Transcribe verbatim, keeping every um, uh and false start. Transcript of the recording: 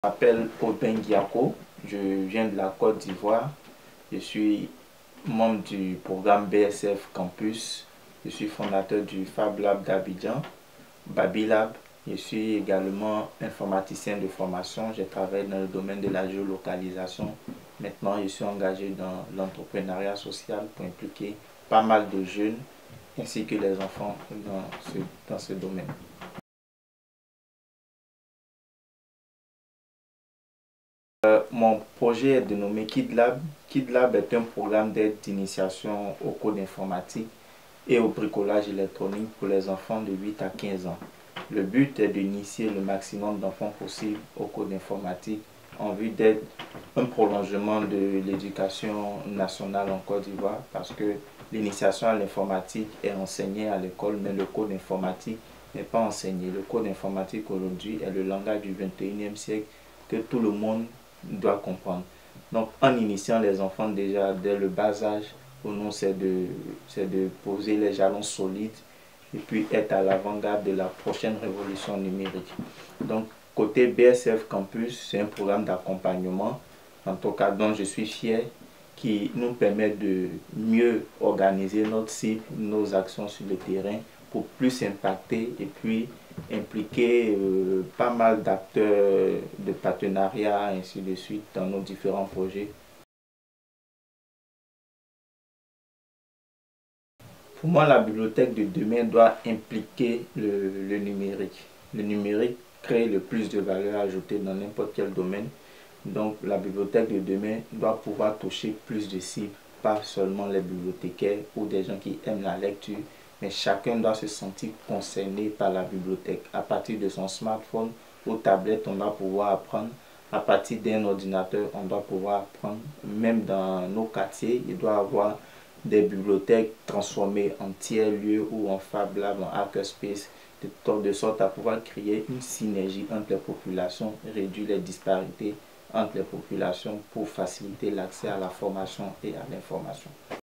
Je m'appelle Aubin Guiako, je viens de la Côte d'Ivoire. Je suis membre du programme B S F Campus. Je suis fondateur du Fab Lab d'Abidjan, Babilab. Je suis également informaticien de formation. Je travaille dans le domaine de la géolocalisation. Maintenant, je suis engagé dans l'entrepreneuriat social pour impliquer pas mal de jeunes ainsi que les enfants dans ce, dans ce domaine. Euh, mon projet est dénommé KidLab. KidLab est un programme d'aide d'initiation au code informatique et au bricolage électronique pour les enfants de huit à quinze ans. Le but est d'initier le maximum d'enfants possible au code informatique en vue d'être un prolongement de l'éducation nationale en Côte d'Ivoire, parce que l'initiation à l'informatique est enseignée à l'école, mais le code informatique n'est pas enseigné. Le code informatique aujourd'hui est le langage du vingt et unième siècle que tout le monde doit comprendre. Donc en initiant les enfants déjà dès le bas âge, pour nous c'est de, c'est de poser les jalons solides et puis être à l'avant-garde de la prochaine révolution numérique. Donc côté B S F Campus, c'est un programme d'accompagnement, en tout cas dont je suis fier, qui nous permet de mieux organiser notre cycle, nos actions sur le terrain pour plus impacter et puis impliquer euh, pas mal d'acteurs de partenariat, ainsi de suite, dans nos différents projets. Pour moi, la bibliothèque de demain doit impliquer le, le numérique. Le numérique crée le plus de valeur ajoutée dans n'importe quel domaine. Donc la bibliothèque de demain doit pouvoir toucher plus de cibles, pas seulement les bibliothécaires ou des gens qui aiment la lecture, mais chacun doit se sentir concerné par la bibliothèque. À partir de son smartphone ou tablette, on doit pouvoir apprendre. À partir d'un ordinateur, on doit pouvoir apprendre. Même dans nos quartiers, il doit y avoir des bibliothèques transformées en tiers-lieux ou en Fab Lab, en hackerspace, de, de sorte à pouvoir créer une synergie entre les populations, réduire les disparités entre les populations pour faciliter l'accès à la formation et à l'information.